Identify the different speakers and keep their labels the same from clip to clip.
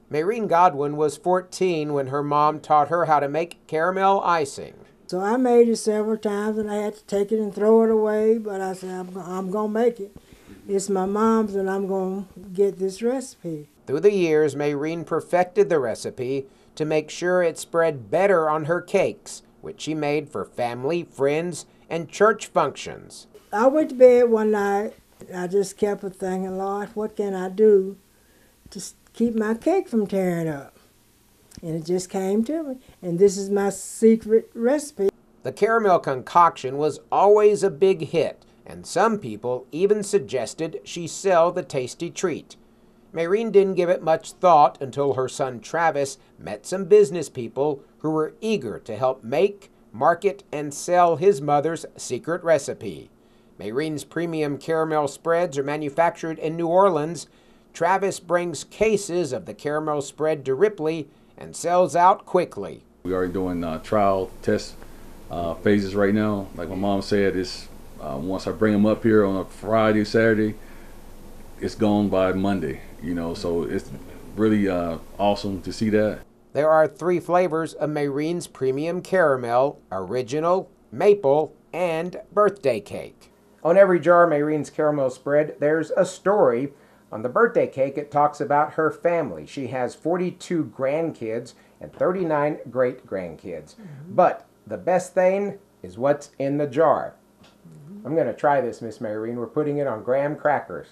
Speaker 1: Mae Rean Godwin was 14 when her mom taught her how to make caramel icing.
Speaker 2: So I made it several times and I had to take it and throw it away, but I said, I'm going to make it. It's my mom's and I'm going to get this recipe.
Speaker 1: Through the years, Mae Rean perfected the recipe to make sure it spread better on her cakes, which she made for family, friends, and church functions.
Speaker 2: I went to bed one night. I just kept thinking, Lord, what can I do to keep my cake from tearing up? And it just came to me. And this is my secret recipe.
Speaker 1: The caramel concoction was always a big hit, and some people even suggested she sell the tasty treat. Mae Rean didn't give it much thought until her son Travis met some business people who were eager to help make, market, and sell his mother's secret recipe. Mae Rean's premium caramel spreads are manufactured in New Orleans. Travis brings cases of the caramel spread to Ripley and sells out quickly.
Speaker 3: We are doing trial test phases right now. Like my mom said, it's once I bring them up here on a Friday, Saturday, it's gone by Monday. So it's really awesome to see that.
Speaker 1: There are 3 flavors of Mae Rean's premium caramel: original, maple, and birthday cake. On every jar of Mae Rean's caramel spread, there's a story. On the birthday cake, it talks about her family. She has 42 grandkids and 39 great-grandkids. But the best thing is what's in the jar. I'm going to try this, Miss Mae Rean. We're putting it on graham crackers.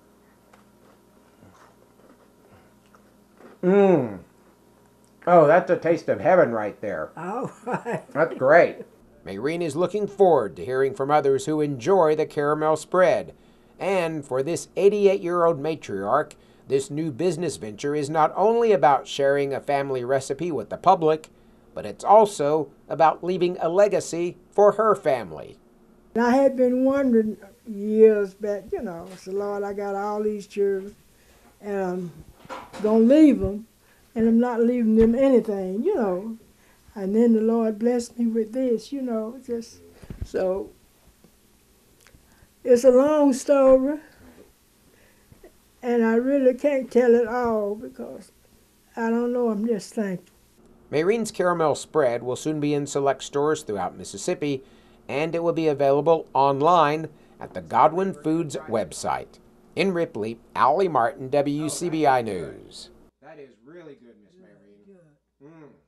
Speaker 1: Oh, that's a taste of heaven right there.
Speaker 2: All right.
Speaker 1: That's great. Mae Rean is looking forward to hearing from others who enjoy the caramel spread. And for this 88-year-old matriarch, this new business venture is not only about sharing a family recipe with the public, but it's also about leaving a legacy for her family.
Speaker 2: I had been wondering years back, so Lord, I got all these children, and I'm going to leave them, and I'm not leaving them anything, And then the Lord blessed me with this, just so. It's a long story, and I really can't tell it all because I don't know, I'm just thankful.
Speaker 1: Mae Rean's caramel spread will soon be in select stores throughout Mississippi, and it will be available online at the Godwin Foods website. In Ripley, Allie Martin, WCBI News. That is really good, Miss Mae Rean.